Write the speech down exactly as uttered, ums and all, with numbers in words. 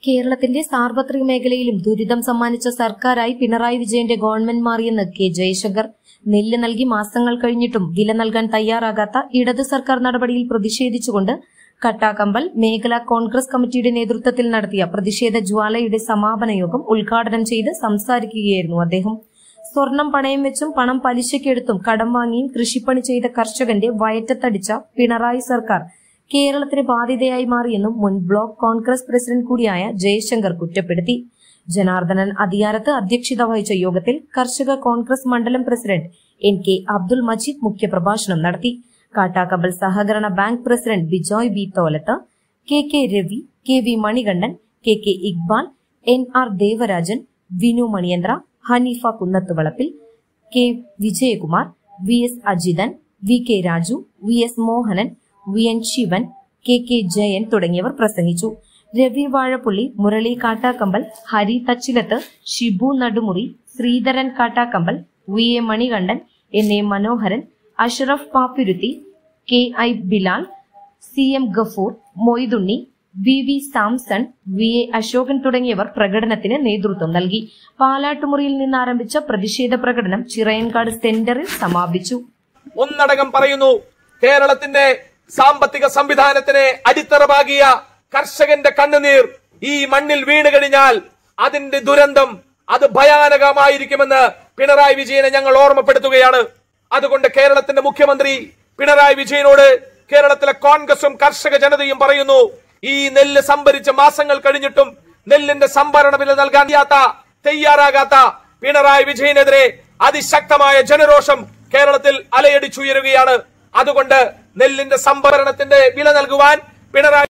കേരളത്തിന്റെ സാർവത്രിക മേഖലയിലും ദുരിതം സമ്മാനിച്ച സർക്കാരായി പിണറായി വിജയന്റെ ഗവൺമെന്റ് മാറിയെന്ന് കെ ജയശങ്കർ. നെല്ല് നൽകി മാസങ്ങൾ കഴിഞ്ഞിട്ടും വില നൽകാൻ തയ്യാറാകാത്ത ഇടത് സർക്കാർ നടപടിയിൽ പ്രതിഷേധിച്ചുകൊണ്ട് കട്ടാക്കമ്പൽ മേഖലാ കോൺഗ്രസ് കമ്മിറ്റിയുടെ നേതൃത്വത്തിൽ നടത്തിയ പ്രതിഷേധ ജ്വാലയുടെ സമാപന യോഗം ഉദ്ഘാടനം ചെയ്ത് സംസാരിക്കുകയായിരുന്നു അദ്ദേഹം. സ്വർണം പണയം വെച്ചും പണം പലിശയ്ക്കെടുത്തും കടം വാങ്ങിയും കൃഷിപ്പണി ചെയ്ത കർഷകന്റെ വയറ്റത്തടിച്ച പിണറായി സർക്കാർ കേരളത്തിന് ബാധ്യതയായി മാറിയെന്നും മുൻ ബ്ലോക്ക് കോൺഗ്രസ് പ്രസിഡന്റ് കൂടിയായ ജയശങ്കർ കുറ്റപ്പെടുത്തി. ജനാർദ്ദനൻ അധികാരത്ത് അധ്യക്ഷത വഹിച്ച യോഗത്തിൽ കർഷക കോൺഗ്രസ് മണ്ഡലം president N K Abdul Majeed മുഖ്യപ്രഭാഷണം നടത്തി. കാട്ടാക്കമ്പൽ സഹകരണ bank president Bijoy B Tholath, K K Ravi, K V Manikandan, K K Iqbal, N R Devarajan, Vinu Maniyanthra, Haneefa Kunnathuvalappil, K Vijayakumar, V S Ajithan, V K Raju, V S Mohanan, V N Shivan, K K Jayan തുടങ്ങിയവർ പ്രസംഗിച്ചു. Ravi Vazhappulli, Murali Kattakampal, Hari Thachilath, Shibu Nadumuri, Sreedharan Kattakampal, V A Manikandan, N A Manoharan, Ashraf പാപ്പിരുത്തി, K I Bilal, C M Gafoor, Moythunni, V V Samson, V A Ashokan തുടങ്ങിയവർ പ്രകടനത്തിന് നേതൃത്വം നൽകി. പാലാട്ടുമുറിയിൽ നിന്ന് ആരംഭിച്ച പ്രതിഷേധ പ്രകടനം ചിറയൻകാട് സെന്ററിൽ സമാപിച്ചു. ഒന്നടങ്കം പറയുന്നു, കേരളത്തിന്റെ സാമ്പത്തിക സംവിധാനത്തിനെ അടിത്തറവാകിയ കർഷകന്റെ കണ്ണുനീർ ഈ മണ്ണിൽ വീണ് കഴിഞ്ഞാൽ അതിന്റെ ദുരന്തം അത് ഭയാനകമായിരിക്കുമെന്ന് പിണറായി വിജയനെ ഞങ്ങൾ ഓർമ്മപ്പെടുത്തുകയാണ്. അതുകൊണ്ട് കേരളത്തിന്റെ മുഖ്യമന്ത്രി പിണറായി വിജയനോട് കേരളത്തിലെ കോൺഗ്രസും കർഷക ജനതയും പറയുന്നു, ഈ നെല്ല് സംഭരിച്ച മാസങ്ങൾ കഴിഞ്ഞിട്ടും നെല്ലിന്റെ സംഭരണ വില നൽകാൻ തയ്യാറാകാത്ത പിണറായി വിജയനെതിരെ അതിശക്തമായ ജനരോഷം കേരളത്തിൽ അലയടിച്ചുയരുകയാണ്. അതുകൊണ്ട് നെല്ലിന്റെ സംഭരണത്തിന്റെ വില നൽകുവാൻ പിണറായി